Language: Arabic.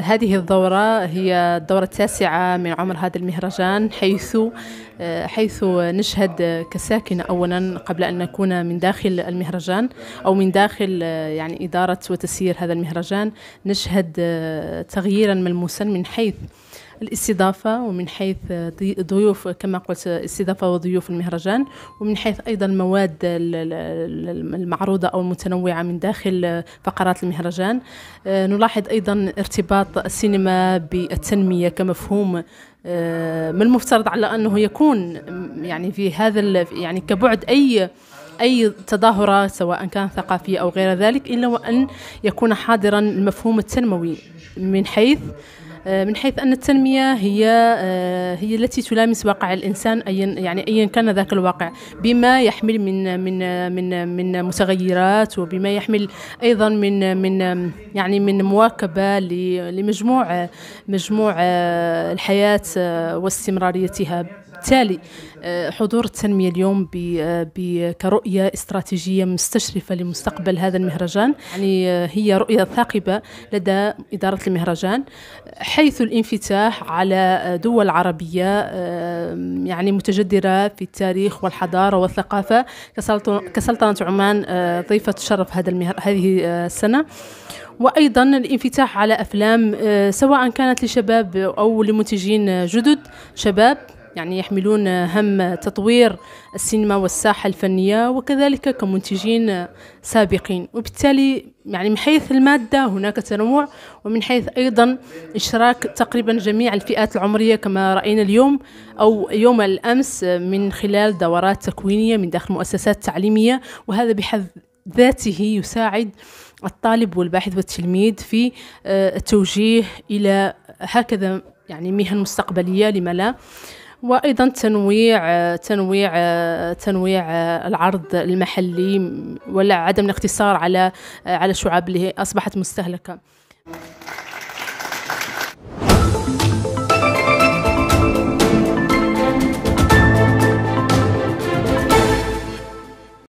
هذه الدورة هي الدورة التاسعة من عمر هذا المهرجان، حيث نشهد كساكنة أولا قبل أن نكون من داخل المهرجان أو من داخل يعني إدارة وتسيير هذا المهرجان، نشهد تغييرا ملموسا من حيث الاستضافة ومن حيث ضيوف، كما قلت استضافة وضيوف المهرجان، ومن حيث أيضا المواد المعروضة أو المتنوعة من داخل فقرات المهرجان. نلاحظ أيضا ارتباط السينما بالتنمية كمفهوم من المفترض على أنه يكون يعني في هذا يعني كبعد أي تظاهرات سواء كان ثقافية أو غير ذلك، إلا وأن يكون حاضرا المفهوم التنموي من حيث أن التنمية هي التي تلامس واقع الإنسان، أيا كان ذاك الواقع، بما يحمل من متغيرات، وبما يحمل أيضا من مواكبة لمجموع الحياة واستمراريتها. بالتالي حضور التنمية اليوم كرؤية استراتيجية مستشرفة لمستقبل هذا المهرجان، يعني هي رؤية ثاقبة لدى إدارة المهرجان، حيث الانفتاح على دول عربية يعني متجدرة في التاريخ والحضارة والثقافة كسلطنة عمان، ضيفة شرف هذه السنة. وأيضا الانفتاح على أفلام سواء كانت لشباب أو لمنتجين جدد شباب، يعني يحملون هم تطوير السينما والساحة الفنية، وكذلك كمنتجين سابقين. وبالتالي يعني من حيث المادة هناك تنوع، ومن حيث أيضا إشراك تقريبا جميع الفئات العمرية كما رأينا اليوم أو يوم الأمس من خلال دورات تكوينية من داخل مؤسسات تعليمية. وهذا بحد ذاته يساعد الطالب والباحث والتلميذ في التوجيه إلى هكذا يعني مهن مستقبلية، لما لا. وأيضا تنويع العرض المحلي، ولا عدم الاقتصار على الشعاب اللي أصبحت مستهلكة.